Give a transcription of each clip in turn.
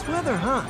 Nice weather, huh?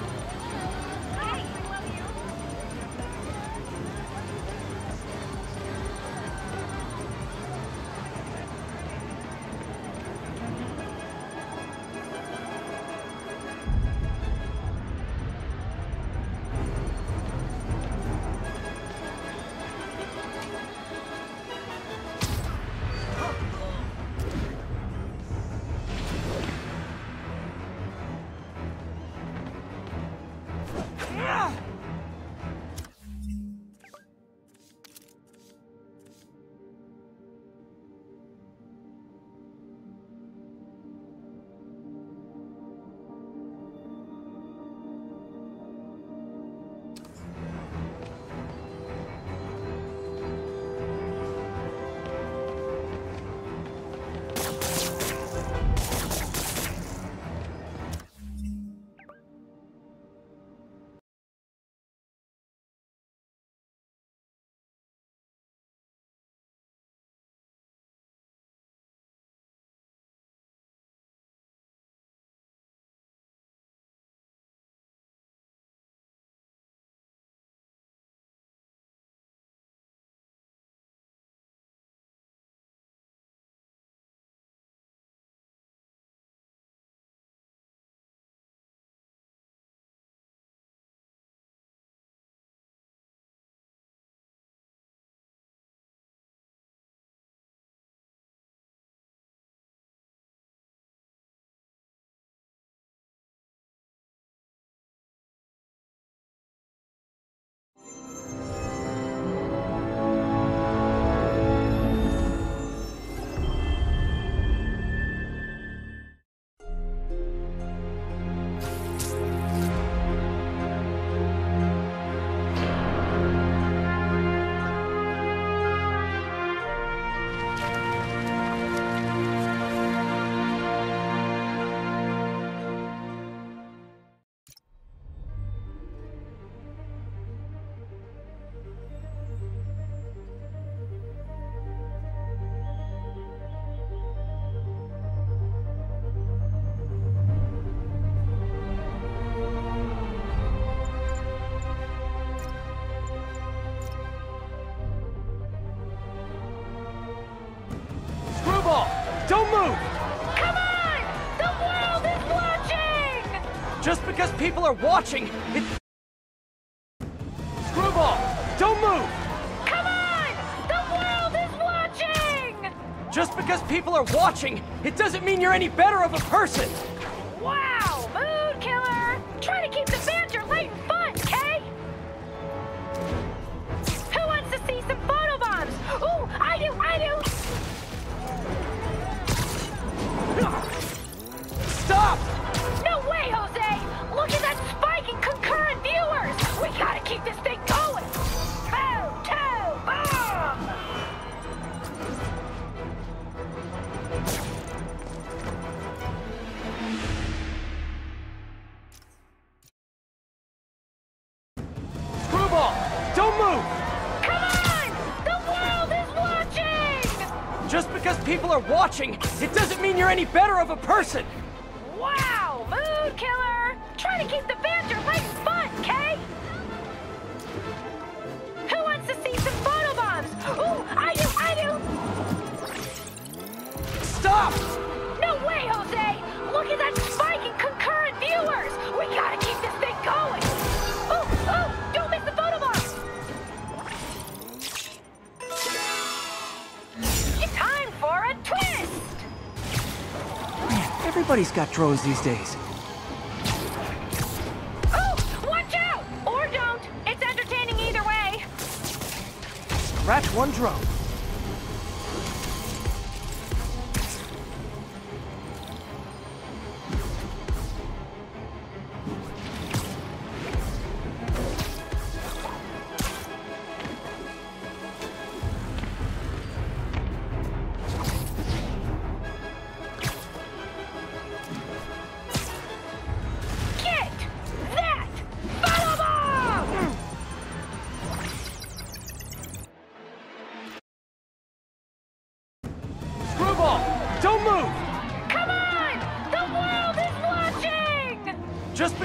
Don't move! Come on! The world is watching! Just because people are watching, Screwball! Don't move! Come on! The world is watching! Just because people are watching, it doesn't mean you're any better of a person! Wow! Mood killer! Try to keep the banter light and fun, Kay? Who wants to see some photobombs? Ooh, I do! Stop! No way, Jose! Look at that spike in concurrent viewers! We gotta keep this thing going! Bomb! Screwball! Don't move! Come on! The world is watching! Just because people are watching, it doesn't mean you're any better of a person! Wow! Mood killer! Try to keep the banter light and fun, Kay? Who wants to see some photobombs? Ooh, I do! Stop! No way, Jose! Look at that spike in concurrent viewers! We gotta keep this thing going! Ooh! Don't miss the photobombs! It's time for a twist! Everybody's got drones these days. Oh! Watch out! Or don't! It's entertaining either way! Scratch one drone.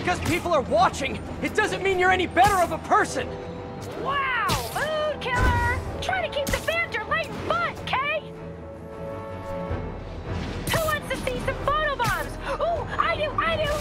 because people are watching, it doesn't mean you're any better of a person! Wow, mood killer! Try to keep the banter light and fun, Kay? Who wants to see some photobombs? Ooh, I do!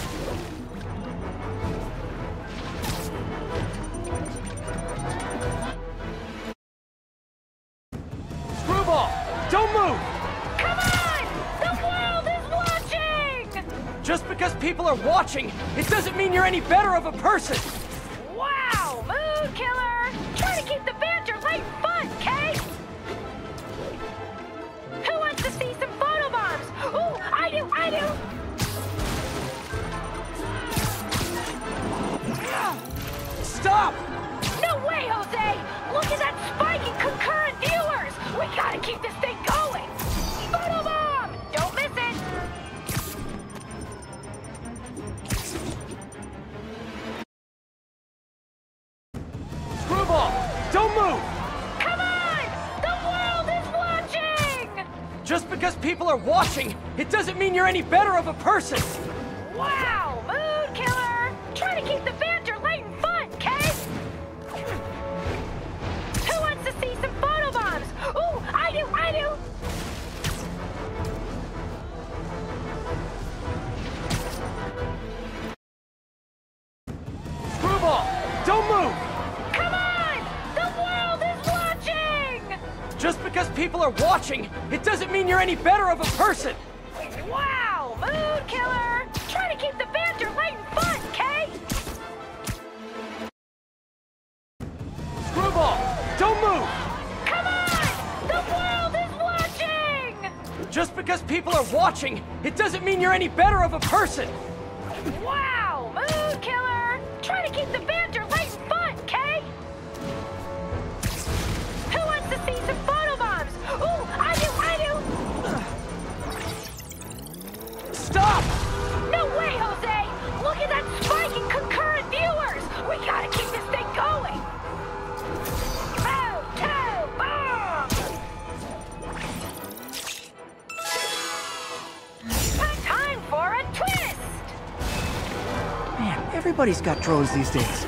Screwball, don't move! Come on! The world is watching! Just because people are watching, it doesn't mean you're any better of a person! Wow, mood killer! Try to keep the banter light and fun, Kay? Who wants to see some photobombs? Ooh, I do! Stop! No way, Jose! Look at that spike in concurrent viewers! We gotta keep this thing going! Photobomb! Don't miss it! Screwball, don't move! Come on! The world is watching! Just because people are watching, it doesn't mean you're any better of a person! Wow, mood killer! Try to keep the banter light and fun, Kay? Who wants to see some photobombs? Ooh, I do! Screwball, don't move! Come on! The world is watching! Just because people are watching, it doesn't mean you're any better of a person! Wow, mood killer! Try to keep the banter light and fun, Kay? Screwball, don't move! Come on! The world is watching! Just because people are watching, it doesn't mean you're any better of a person! Wow, mood killer! Try to keep the banter light and fun, Kay? Who wants to see some photobombs? Ooh, I do! Stop! No way, Jose! Look at that spike in concurrent viewers! We gotta keep this thing going! Bomb! Time for a twist! Man, everybody's got drones these days.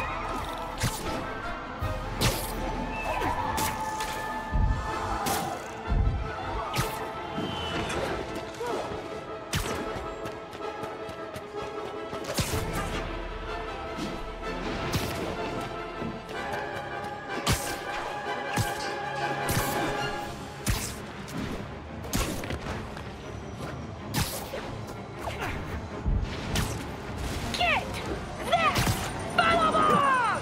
Get that photobomb!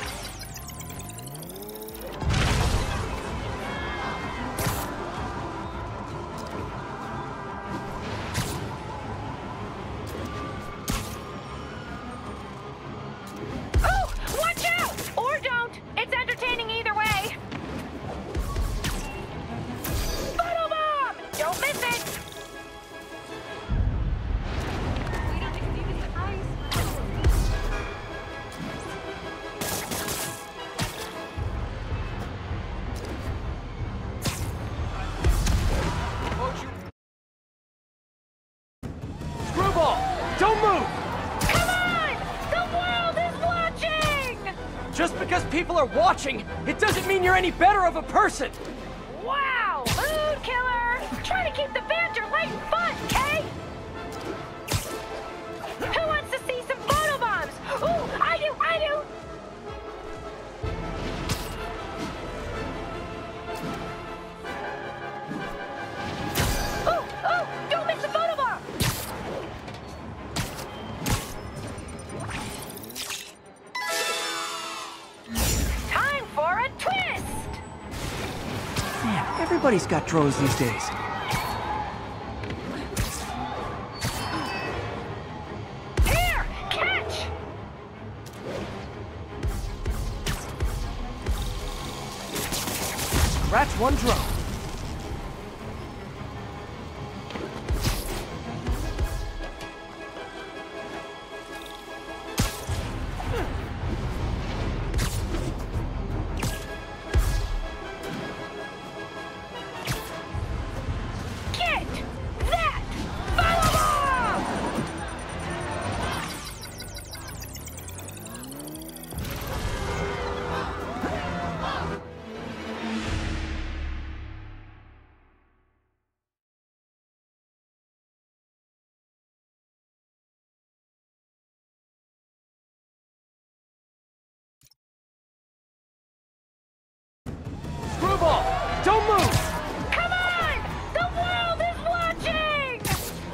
Oh, watch out! Or don't. It's entertaining either way. Photobomb! Don't miss it! Screwball, don't move! Come on! The world is watching! Just because people are watching, it doesn't mean you're any better of a person! Wow, mood killer! Try to keep the banter light and fun, Kay? Who wants to see some photobombs? Ooh, I do! Ooh, don't miss the photobomb! Time for a twist! Man, everybody's got drones these days. Here, catch! Scratch one drone. Get that photobomb!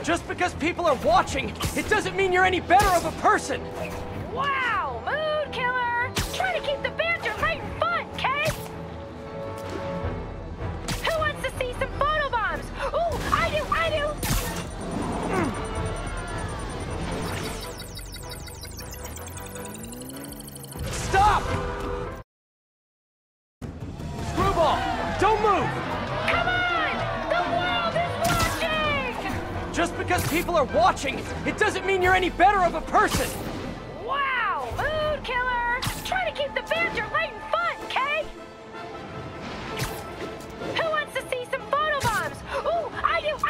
Just because people are watching, it doesn't mean you're any better of a person! Wow, mood killer! Try to keep the banter light and fun, Kay? Who wants to see some photobombs? Ooh, I do! Stop! Screwball, don't move! Come on! The world is watching! Just because people are watching, it doesn't mean you're any better of a person! Wow, mood killer! Try to keep the banter light and fun, Kay? Who wants to see some photobombs? Ooh, I do!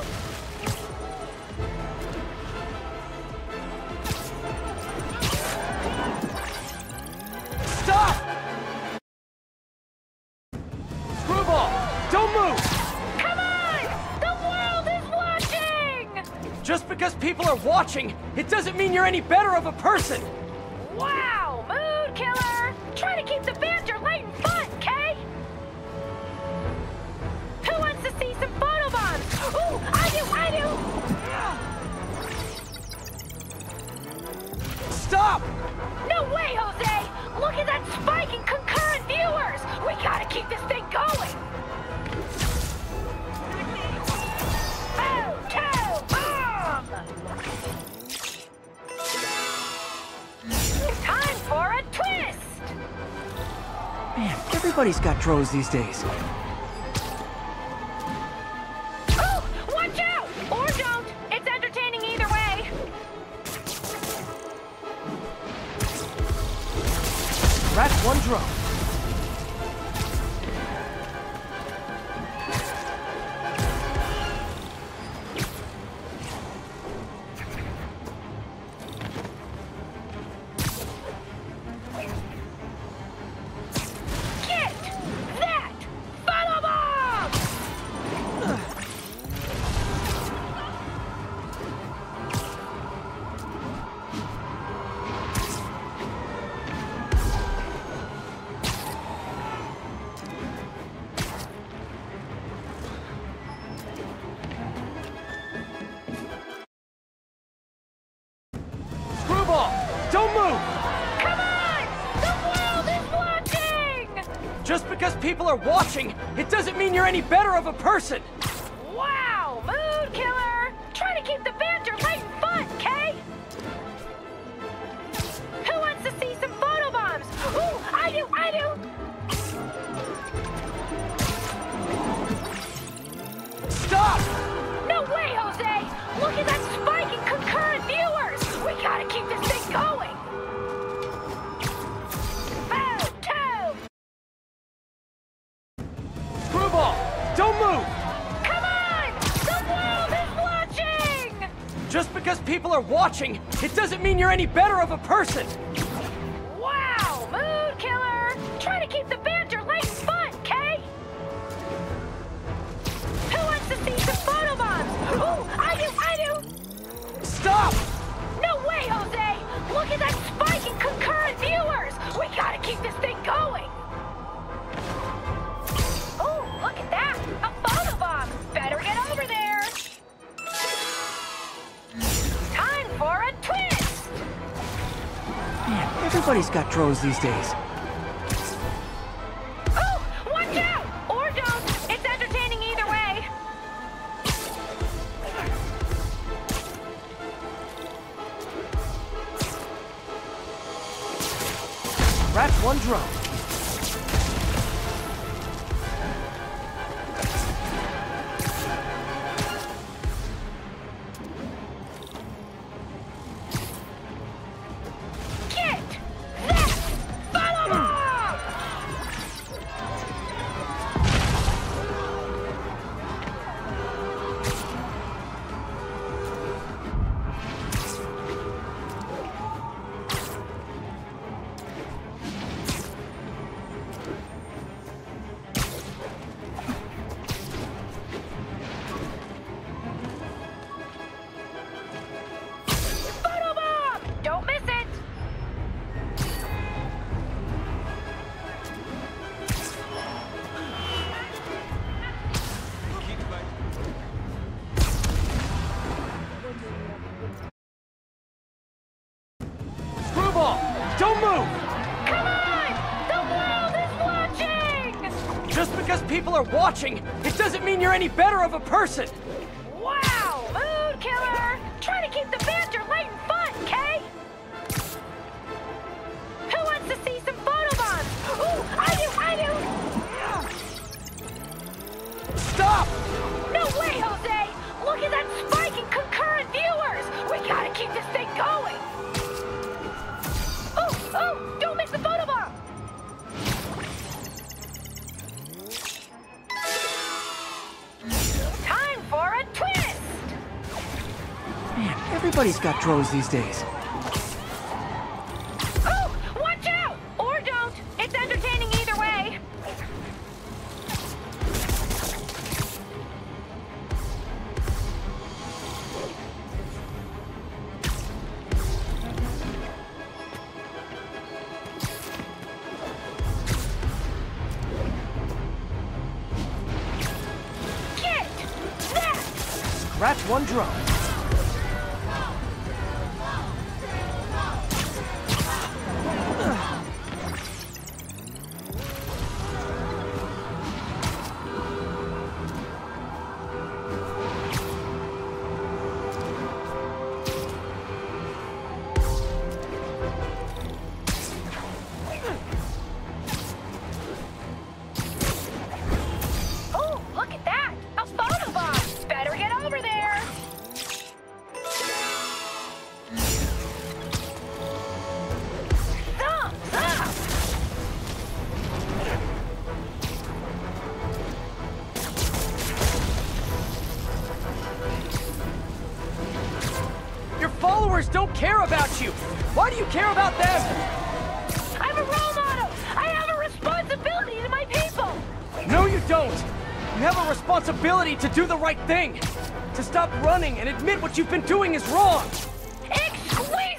Stop! Screwball, don't move! Come on! The world is watching! Just because people are watching, it doesn't mean you're any better of a person! Wow, mood killer! Try to keep the banter light and fun, Kay? Who wants to see some photobombs? Ooh, I do! Stop! No way, Jose! Look at that spike in concurrent viewers! We gotta keep this thing going! Bomb! Time for a twist! Man, everybody's got drones these days. Oh, watch out! Or don't! It's entertaining either way! That's one drone. Get that photobomb! Screwball, don't move! Come on! The world is watching! Just because people are watching, it doesn't mean you're any better of a person! Wow, mood killer! Try to keep the banter light and fun, Kay? Who wants to see some photobombs? Ooh, I do! Stop! No way, Jose! Look at that spike in concurrent viewers! We gotta keep this thing going! Screwball, don't move! Come on! The world is watching! Just because people are watching, it doesn't mean you're any better of a person! Wow, mood killer! Try to keep the banter light and fun, Kay? Who wants to see some photobombs? Ooh, I do! Stop! No way, Jose! Look at that spike in concurrent viewers! We gotta keep this thing going! Oh, look at that! A photobomb! Better get over there! Time for a twist! Man, everybody's got drones these days. Oh, watch out! Or don't! It's entertaining either way! That's one drone. Get that photobomb! Just because people are watching, it doesn't mean you're any better of a person! Wow, mood killer! Trying to keep the banter light and fun, Kay? Who wants to see some photobombs? Ooh, I do! Stop! No way, Jose! Look at that spike in concurrent viewers! We gotta keep this thing going! Oh, don't miss the photobomb! Time for a twist! Man, everybody's got drones these days. Oh, watch out! Or don't. It's entertaining either way. Get that! Scratch one drone. Oh, look at that! A photobomb! Better get over there! Thumbs up! Your followers don't care about you! Why do you care about them? I'm a role model! I have a responsibility to my people! No, you don't! You have a responsibility to do the right thing! To stop running and admit what you've been doing is wrong! Excuse!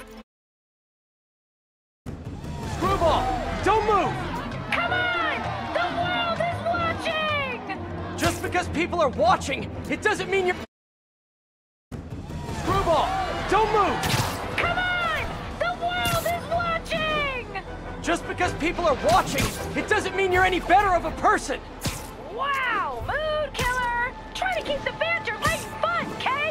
Screwball, don't move! Come on! The world is watching! Just because people are watching, it doesn't mean you're... Screwball, don't move! Come on! The world is watching! Just because people are watching, it doesn't mean you're any better of a person! Wow, mood killer! Trying to keep the banter light and fun, Kay?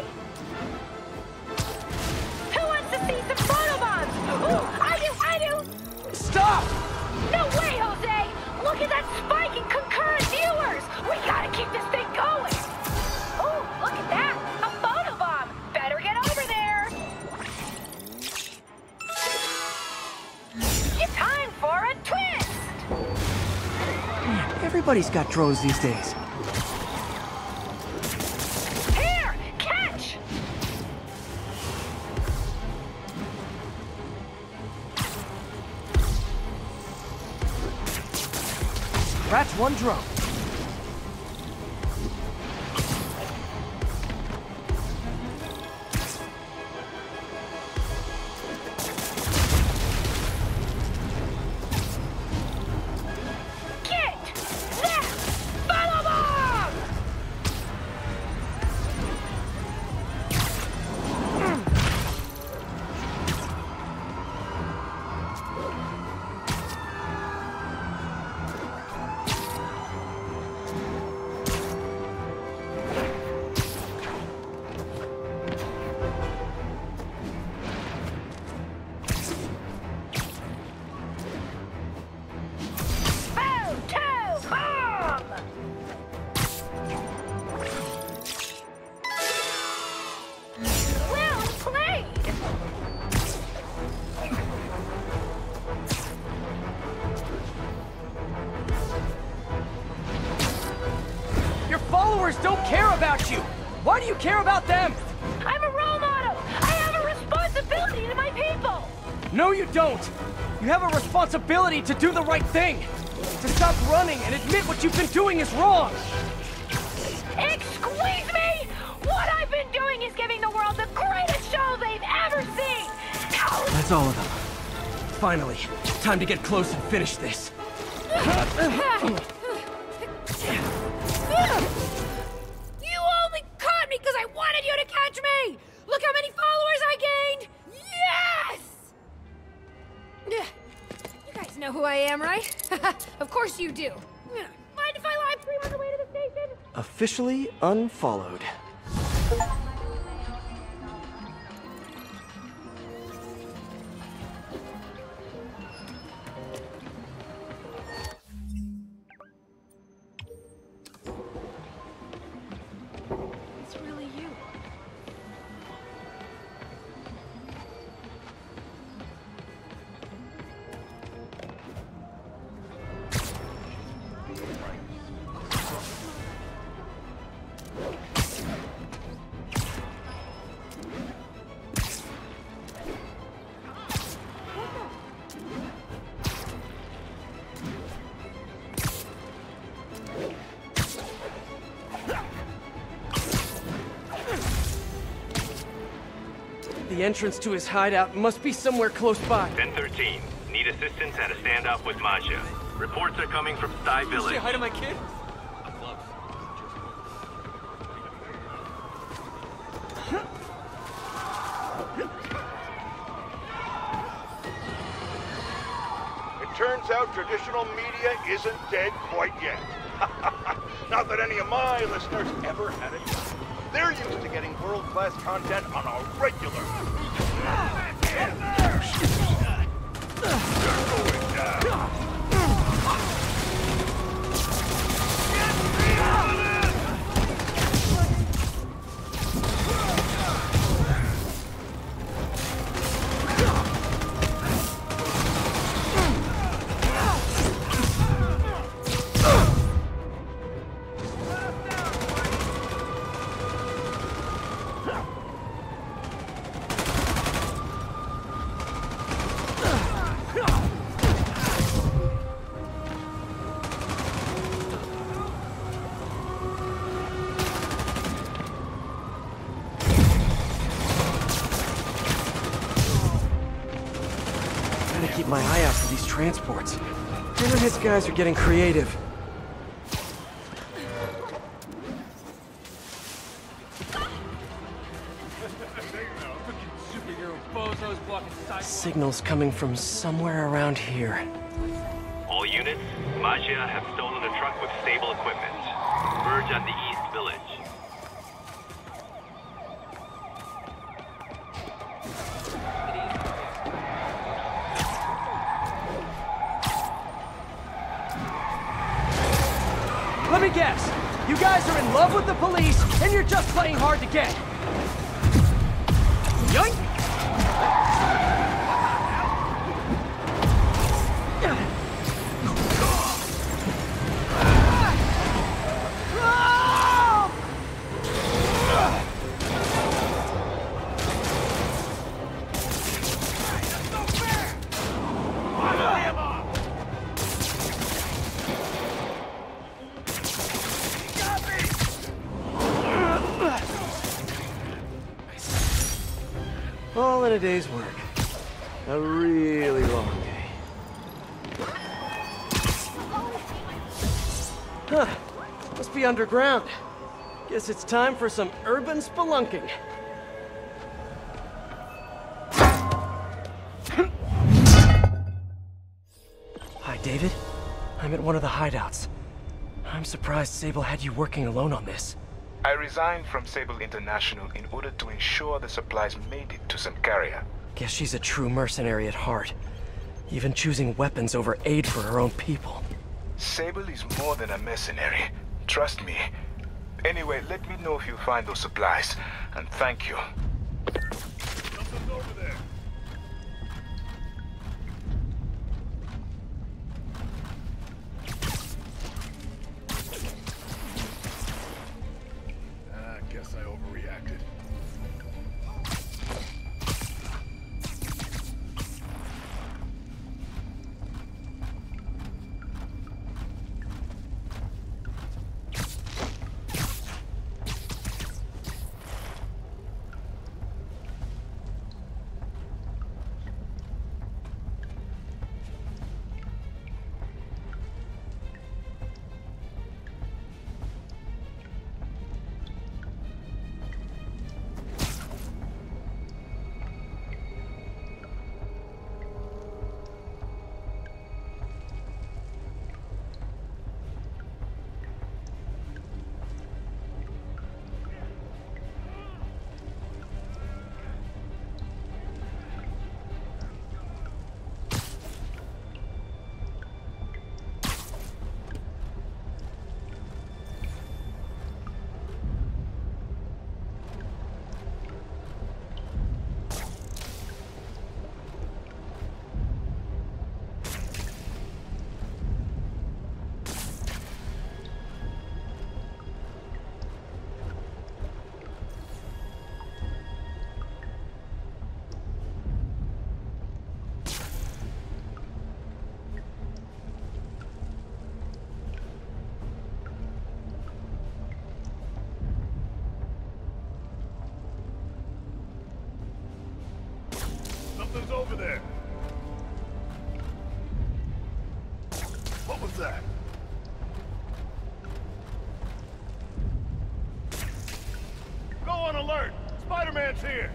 Who wants to see some photobombs? Ooh, I do! Stop! No way, Jose! Look at that spike in concurrent viewers! We gotta keep this thing going! Ooh, look at that! A photobomb! Better get over there! It's time for a twist! Man, everybody's got drones these days. Here! Catch! Scratch one drone. Get that photobomb! Photobomb! Well played! Your followers don't care about you! Why do you care about them? I'm a role model! I have a responsibility to my people! No, you don't! You have a responsibility to do the right thing! To stop running and admit what you've been doing is wrong! Excuse me? What I've been doing is giving the world the greatest show they've ever seen! How That's all of them. Finally, time to get close and finish this. You only caught me because I wanted you to catch me! Look how many followers I gained! Yes! You guys know who I am, right? Of course you do. I mind if I live stream on the way to the station? Officially unfollowed. It's really you. The entrance to his hideout must be somewhere close by. 1013. Need assistance at a standoff with Masha. Reports are coming from Sty Village. Say hi to my kid. It turns out traditional media isn't dead quite yet. Not that any of my listeners ever had it. They're used to getting world-class content on a regular. You're going down. Gotta keep my eye out for these transports. Hammerhead's guys are getting creative. Signals coming from somewhere around here. All units, Masha have stolen a truck with stable equipment. Verge on the East Village. Let me guess. You guys are in love with the police, and you're just playing hard to get. Yoink! All in a day's work. A really long day. Huh. Must be underground. Guess it's time for some urban spelunking. Hi, David. I'm at one of the hideouts. I'm surprised Sable had you working alone on this. I resigned from Sable International in order to ensure the supplies made it to Symkaria. Guess she's a true mercenary at heart. Even choosing weapons over aid for her own people. Sable is more than a mercenary. Trust me. Anyway, let me know if you find those supplies, and thank you. Something's over there. Guess I overreacted. Hands here!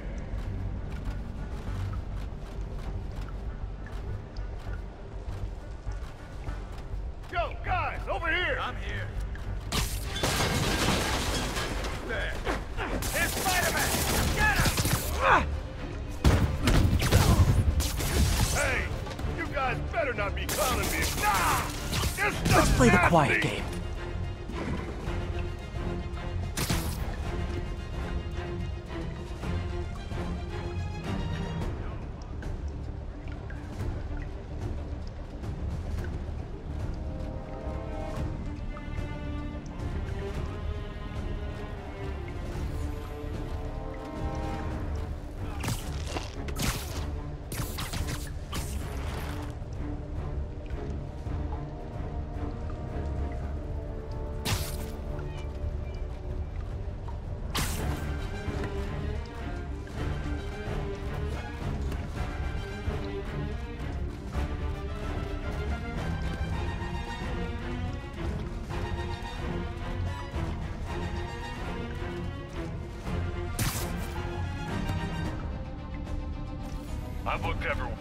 Yo, guys, over here! I'm here. There. It's Spider-Man! Get him! Hey, you guys better not be clowning me. Nah! Let's play the quiet game. I booked everyone.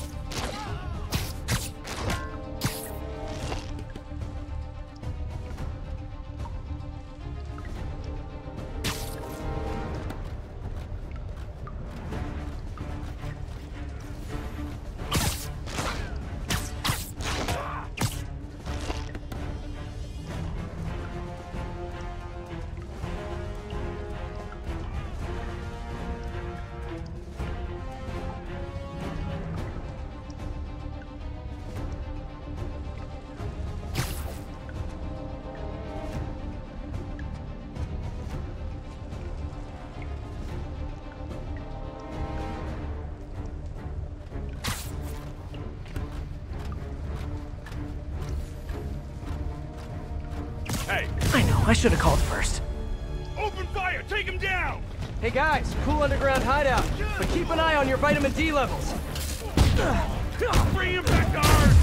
Hey, I know, I should have called first. open fire! Take him down! Hey guys, cool underground hideout, but keep an eye on your vitamin D levels. Bring him back to Earth!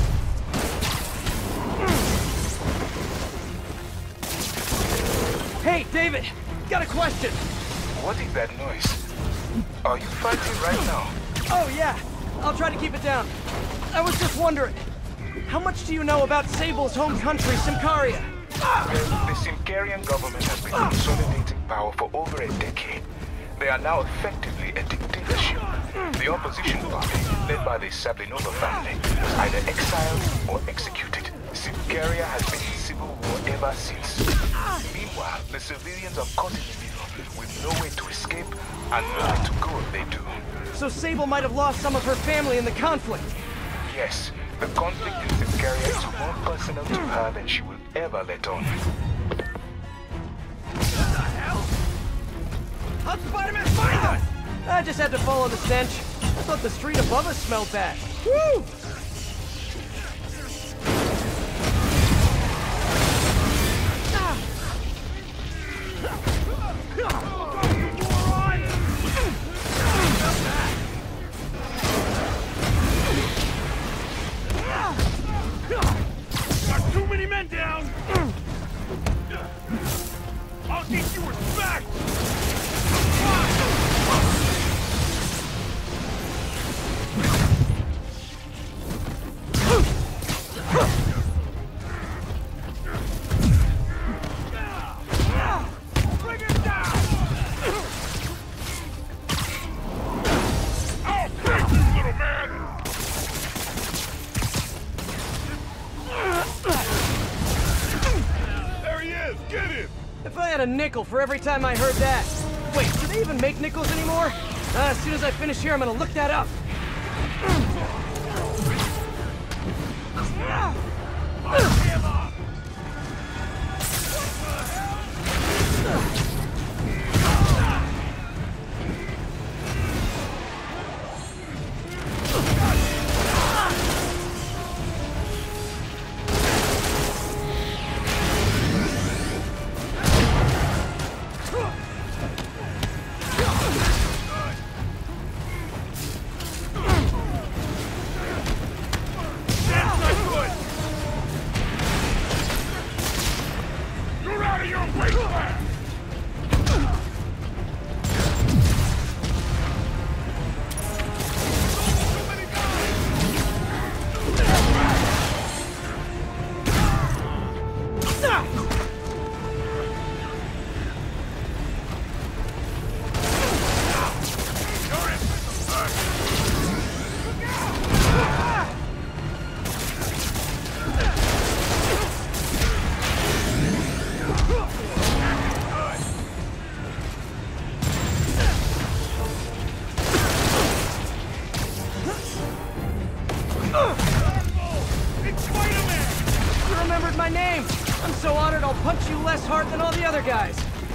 Hey, David, got a question. What is that noise? Are you fighting right now? Oh yeah, I'll try to keep it down. I was just wondering, how much do you know about Sable's home country, Symkaria? The Symkarian government has been consolidating power for over a decade. They are now effectively a dictatorship. The opposition party, led by the Sablinova family, was either exiled or executed. Symkaria has been in civil war ever since. Meanwhile, the civilians are caught in the middle, with no way to escape and nowhere to go if they do. So Sable might have lost some of her family in the conflict. Yes, the conflict in Symkaria is more personal to her than she will ever let on. How'd Spider-Man find us? I just had to follow the stench. I thought the street above us smelled bad. Woo! Got too many men down! I'll teach you respect! Bring him down! I'll take you, little man! There he is! Get him! If I had a nickel for every time I heard that. Wait, do they even make nickels anymore? As soon as I finish here, I'm gonna look that up. You're out of your wasteland! I'm so honored I'll punch you less hard than all the other guys.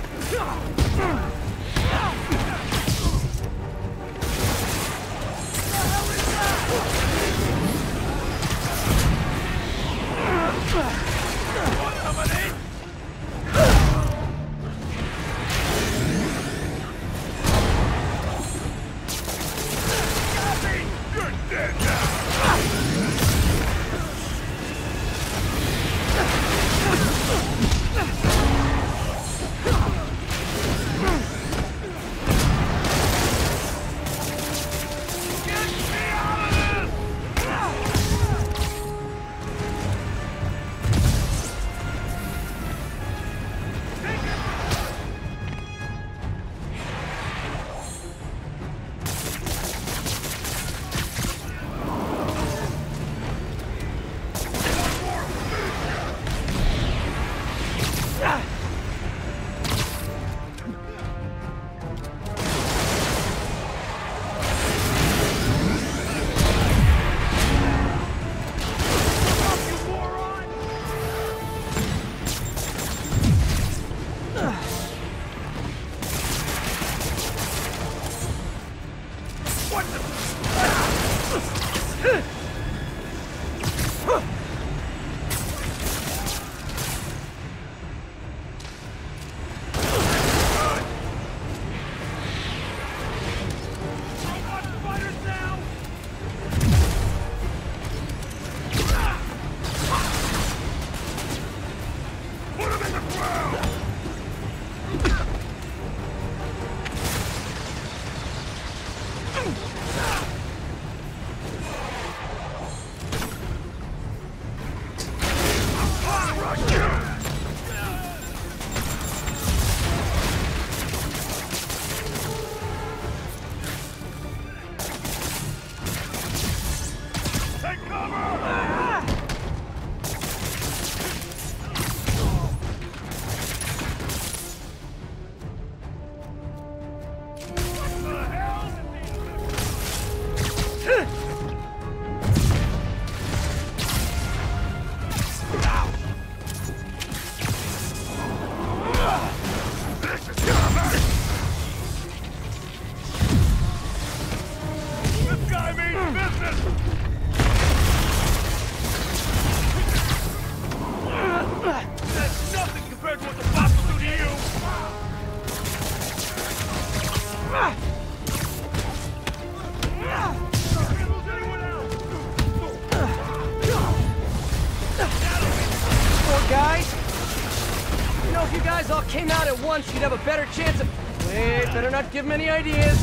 Came out at once, you'd have a better chance of... Wait, better not give him any ideas.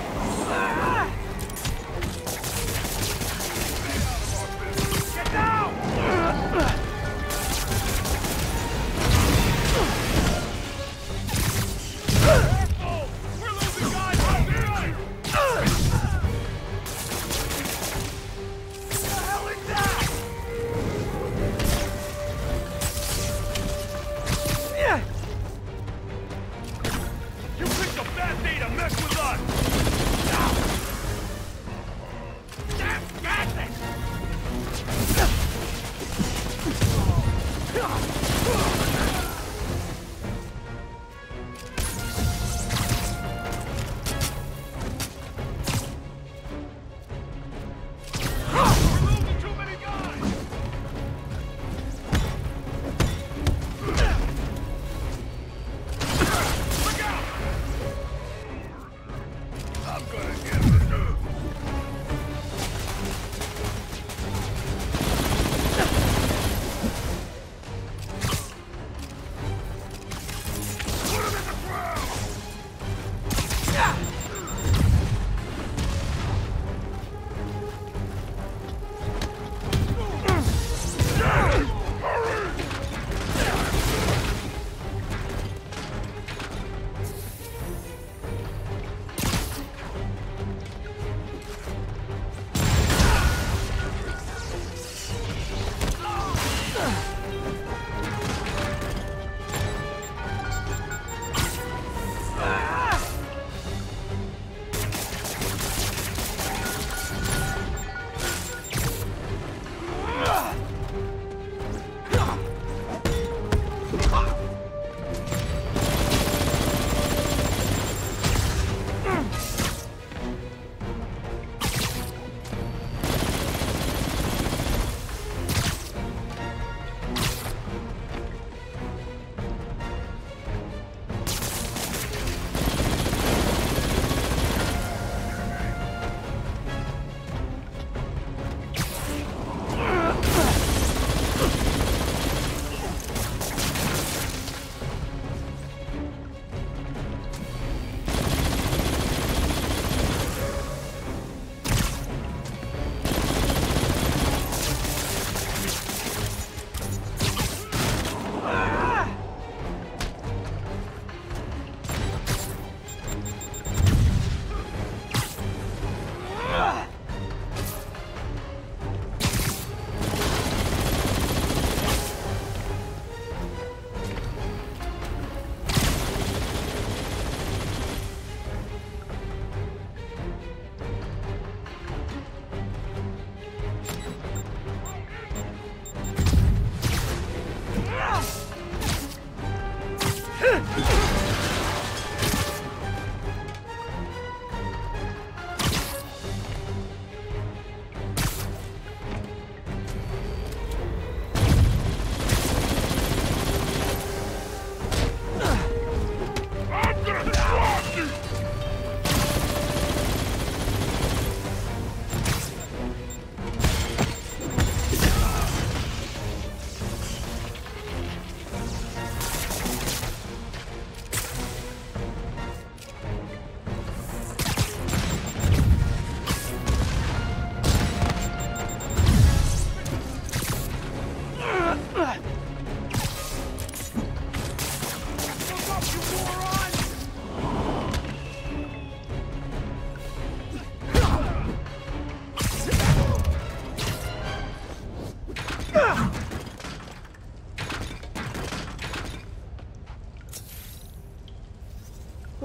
Get down!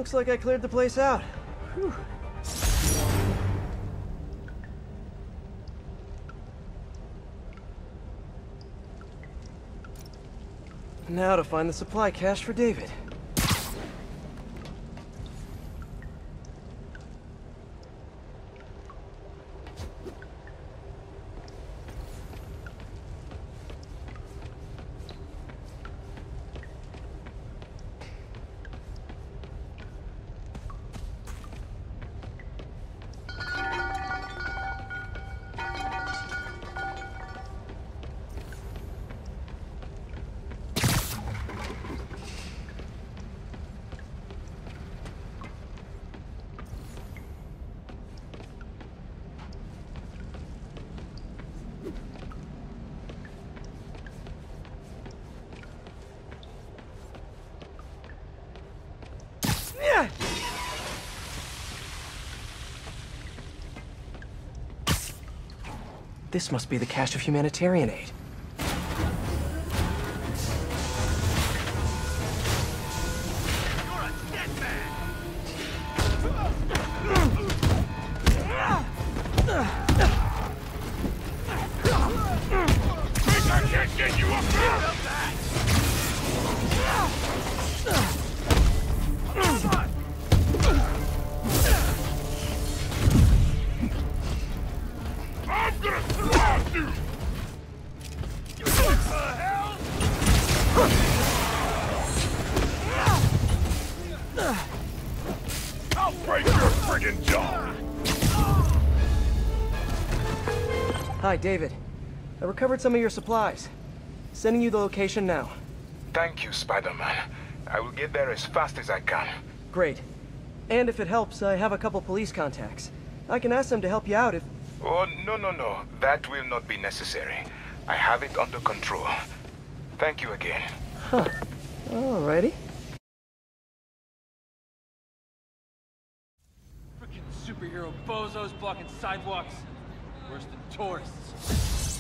Looks like I cleared the place out. Whew. Now to find the supply cache for David. This must be the cache of humanitarian aid. I'll break your friggin' jaw! Hi, David. I recovered some of your supplies. Sending you the location now. Thank you, Spider-Man. I will get there as fast as I can. Great. And if it helps, I have a couple police contacts. I can ask them to help you out if... Oh, no. That will not be necessary. I have it under control. Thank you again. Huh. Alrighty. Frickin' superhero bozos blocking sidewalks. Worse than tourists.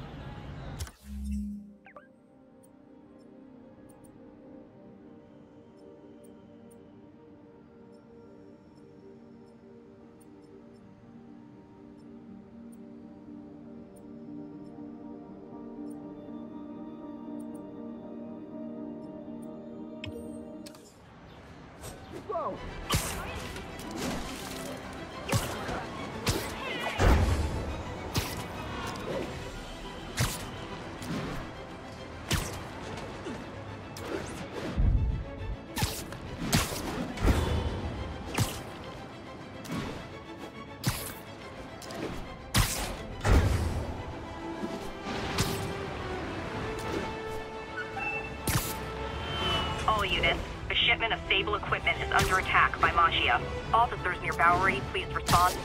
All units, a shipment of Sable equipment is under attack by Machia. Officers near Bowery, please respond.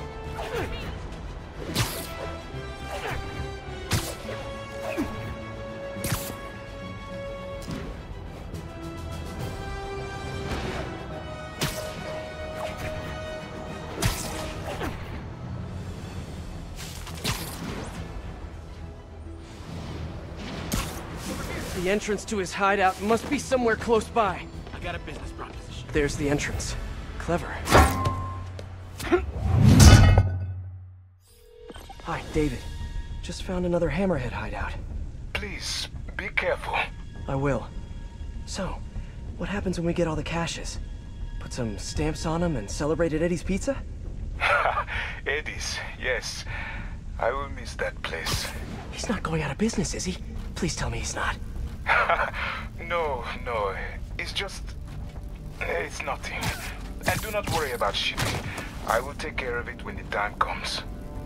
The entrance to his hideout must be somewhere close by. I got a business proposition. There's the entrance. Clever. Hi, David. Just found another Hammerhead hideout. Please, be careful. I will. So, what happens when we get all the caches? Put some stamps on them and celebrate at Eddie's Pizza? Eddie's, yes. I will miss that place. He's not going out of business, is he? Please tell me he's not. No. It's just... It's nothing. And do not worry about shipping. I will take care of it when the time comes.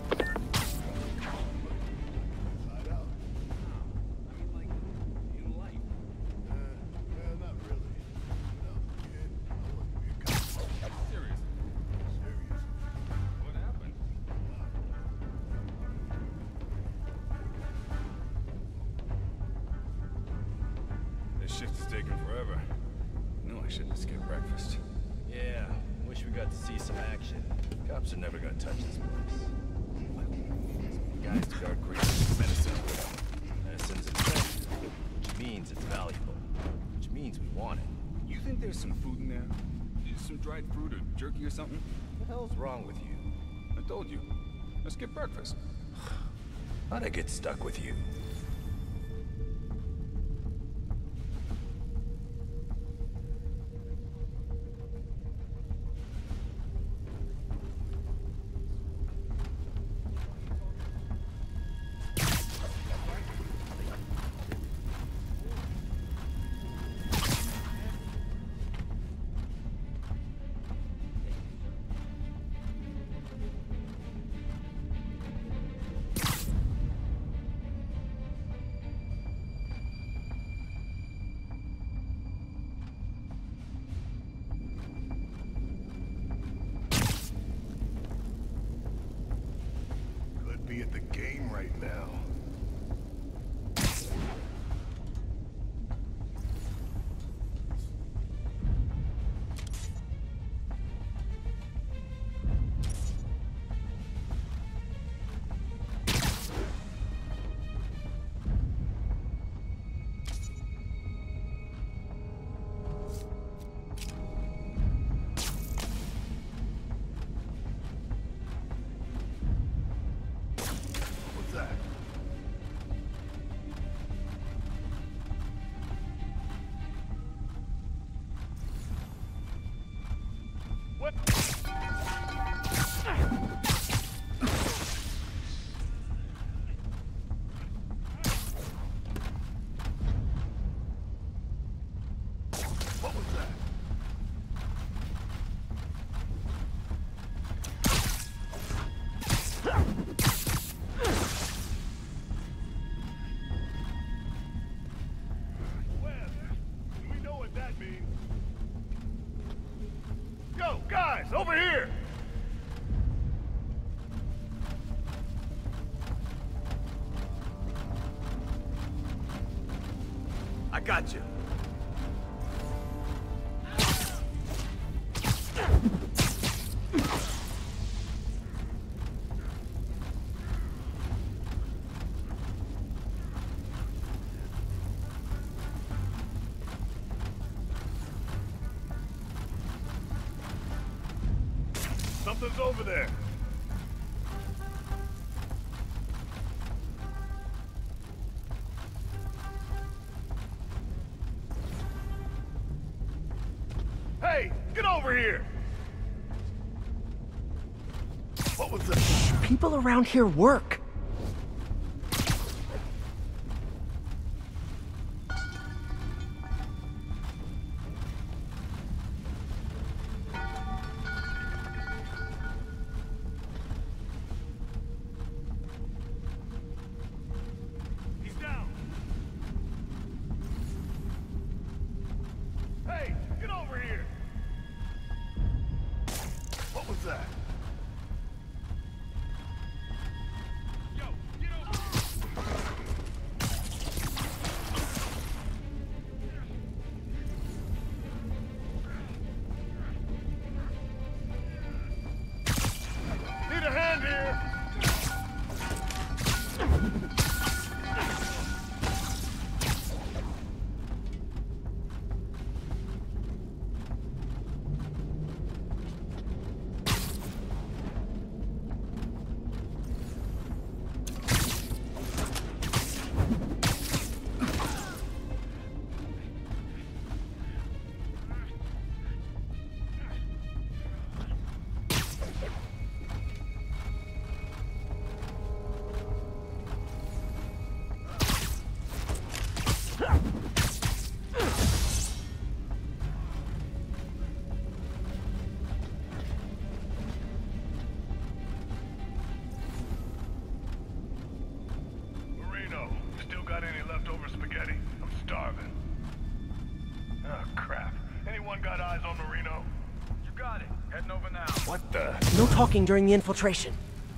This shift is taking forever. No, I shouldn't have skipped breakfast. Yeah, wish we got to see some action. Cops are never gonna touch this place. Guys start creating medicine. Medicine's expensive, which means it's valuable. Which means we want it. You think there's some food in there? You some dried fruit or jerky or something? What the hell's wrong with you? I told you. Let's get breakfast. How'd I get stuck with you? Be at the game right now. Over here! I got you. Something's over there. Hey, get over here! What was that? People around here work. No talking during the infiltration.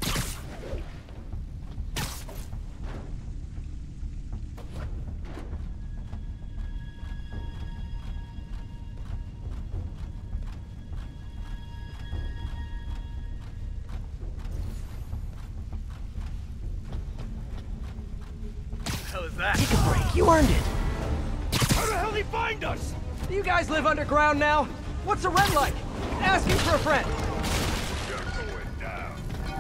hell is that? Take a break. You earned it. How the hell did he find us? Do you guys live underground now? What's the red light? asking for a friend. You're going down.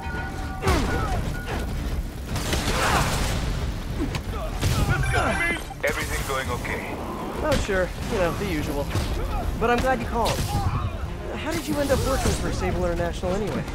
Everything going okay? Oh, sure. You know, the usual. But I'm glad you called. How did you end up working for Sable International anyway?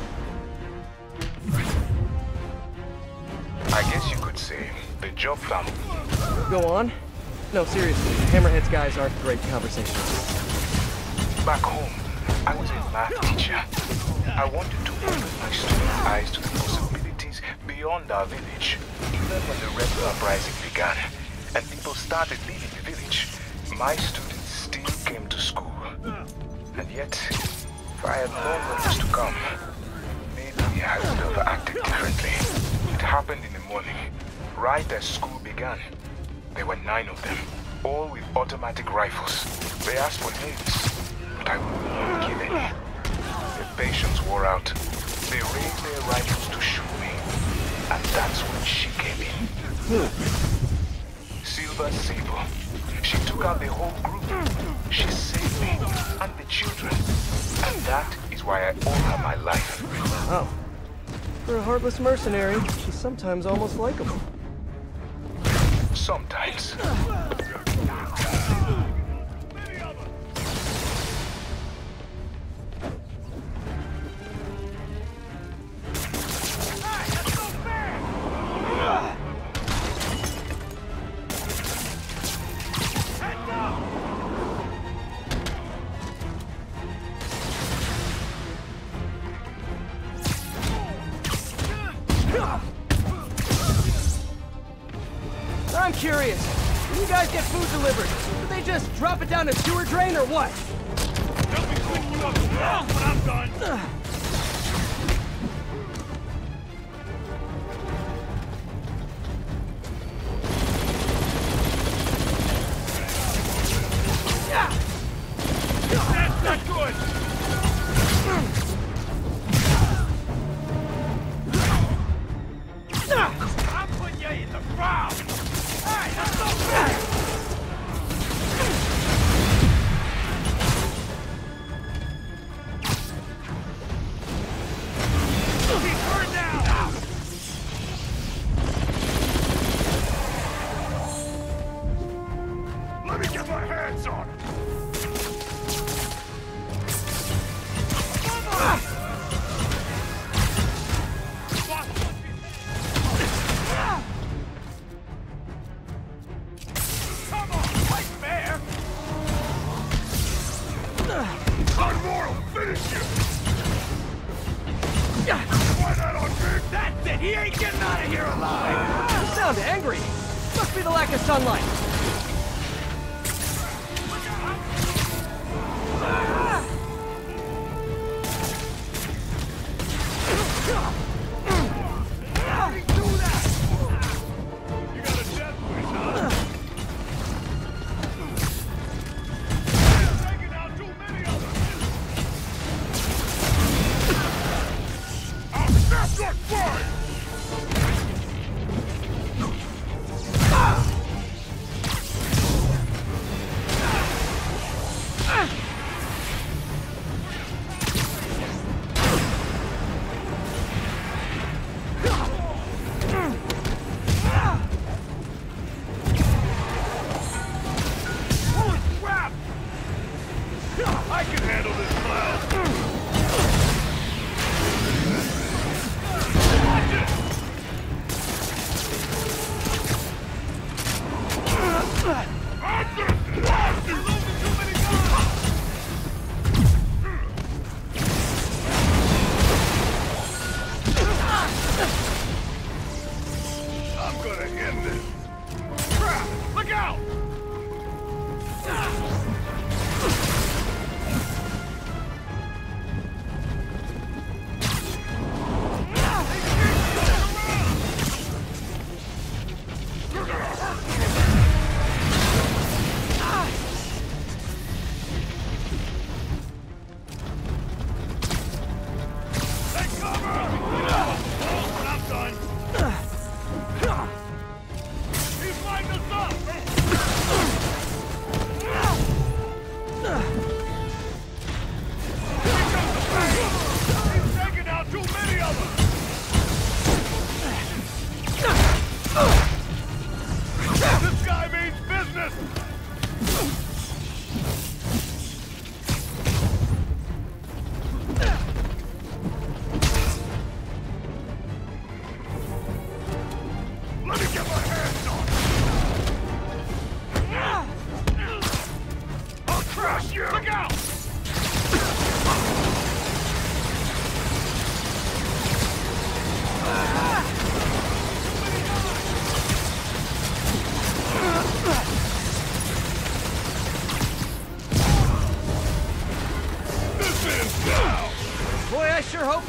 I guess you could say the job found me. Go on. No, seriously, Hammerhead's guys aren't great conversationalists. Back home, I was a math teacher. I wanted to open my students' eyes to the possibilities beyond our village. Even when the rebel uprising began, and people started leaving the village, my students still came to school. And yet, if I had known what was to come, maybe I would have acted differently. It happened in the morning, right as school began. There were 9 of them, all with automatic rifles. They asked for names, but I would not give any. Their patience wore out. They raised their rifles to shoot me, and that's when she came in. Silver Sable. She took out the whole group. She saved me, and the children. And that is why I owe her my life. Oh. For a heartless mercenary, she's sometimes almost likable. Sometimes. I'm curious. When you guys get food delivered, do they just drop it down a sewer drain or what? They'll be cleaning you up now when I'm done. That's not good. I'm putting you in the ground. Hey, that's so bad. He's hurt now. Let me get my hands on him. Come on, fight fair! One more will finish you! Why not on me? That's it! He ain't getting out of here alive! You sound angry. Must be the lack of sunlight. How did he do that? You got a death wish, huh? Taking out too many of them! I'll snap your spine!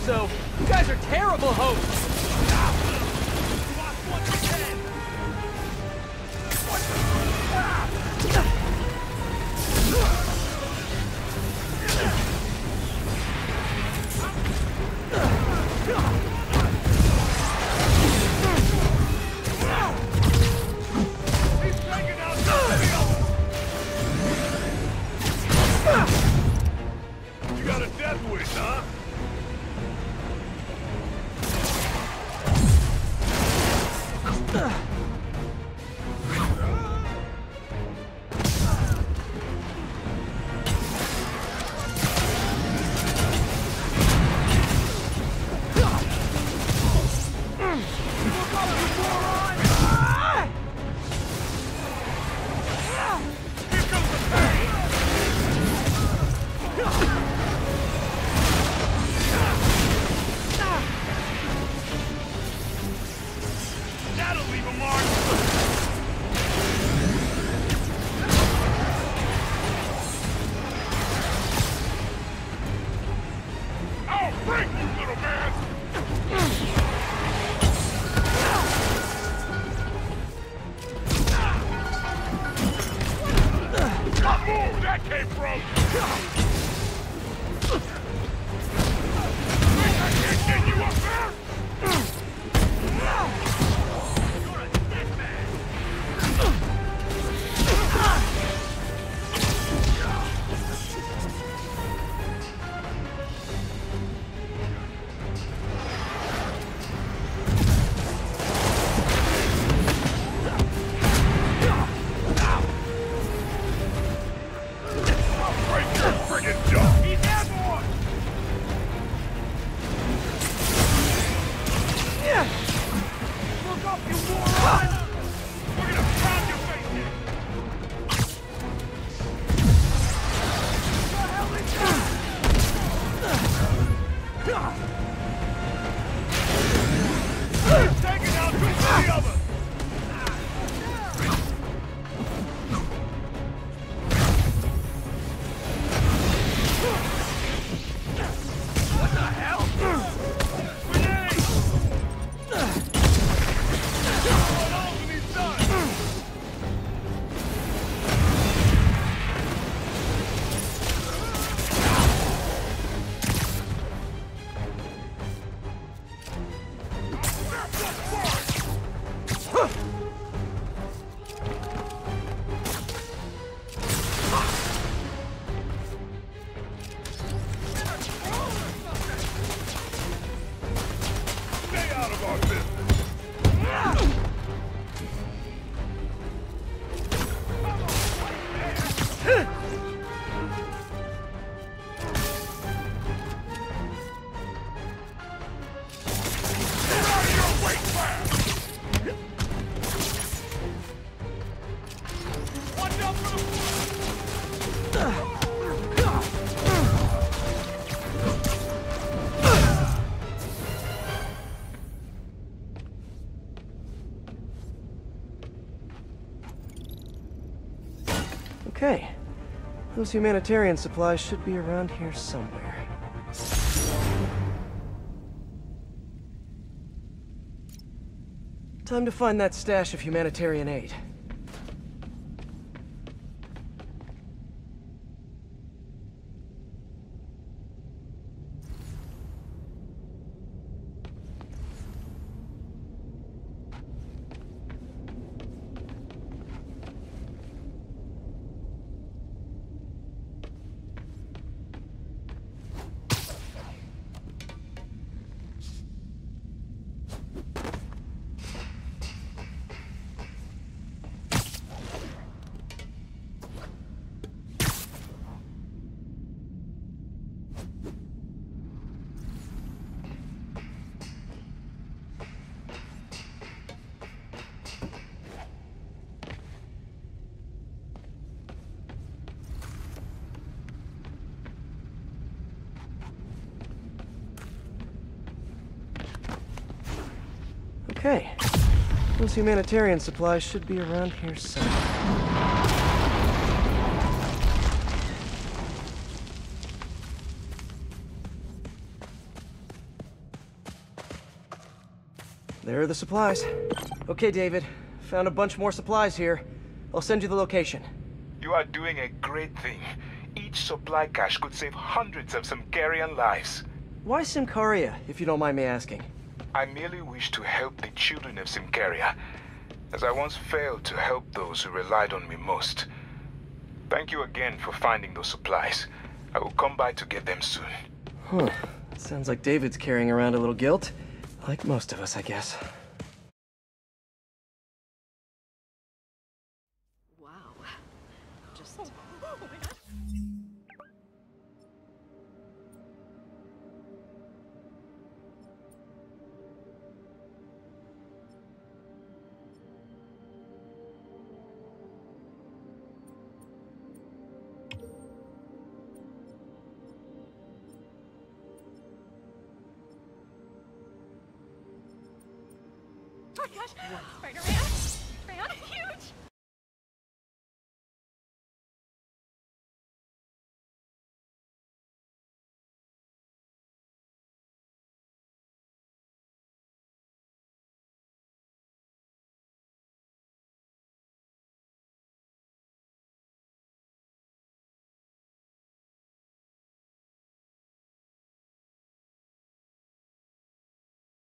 so you guys are terrible hosts. You got a death wish, huh? That'll leave a mark. Oh, break, you little man! Where that came from? Think I can't get you up there? Okay. Those humanitarian supplies should be around here somewhere. Time to find that stash of humanitarian aid. Okay. Those humanitarian supplies should be around here somewhere. there are the supplies. Okay, David. Found a bunch more supplies here. I'll send you the location. You are doing a great thing. Each supply cache could save hundreds of Symkarian lives. Why Symkaria, if you don't mind me asking? I merely wish to help the children of Symkaria, as I once failed to help those who relied on me most. Thank you again for finding those supplies. I will come by to get them soon. Huh. Sounds like David's carrying around a little guilt. Like most of us, I guess. Wow. Just... Oh my gosh! Spider-Man! Spider-Man, huge!